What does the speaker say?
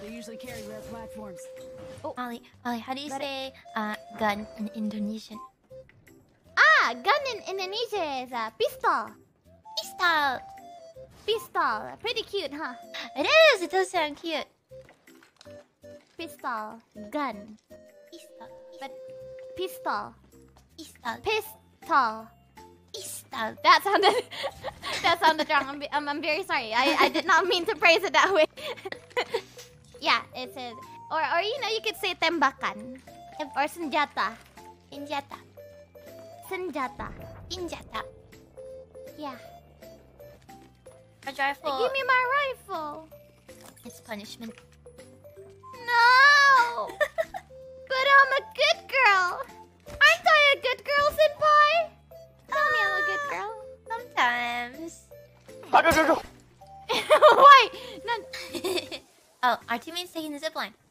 They usually carry rare platforms. Ollie, how do you say gun in Indonesian? Gun in Indonesia is a pistol. Pistol. Pistol. Pretty cute, huh? It is. It does sound cute. Pistol. Gun. Pistol. But pistol. Pistol. Pistol. Pistol. That sounded wrong. I'm very sorry. I did not mean to phrase it that way. Yeah, it says, or you know, you could say tembakan or senjata. Senjata. Senjata. Senjata. Yeah. A rifle. Give me my rifle. It's punishment. No. But I'm a good girl. Aren't I a good girl, Senpai? Tell me I'm a good girl. Sometimes. Why? Oh, our teammate's taking the zipline.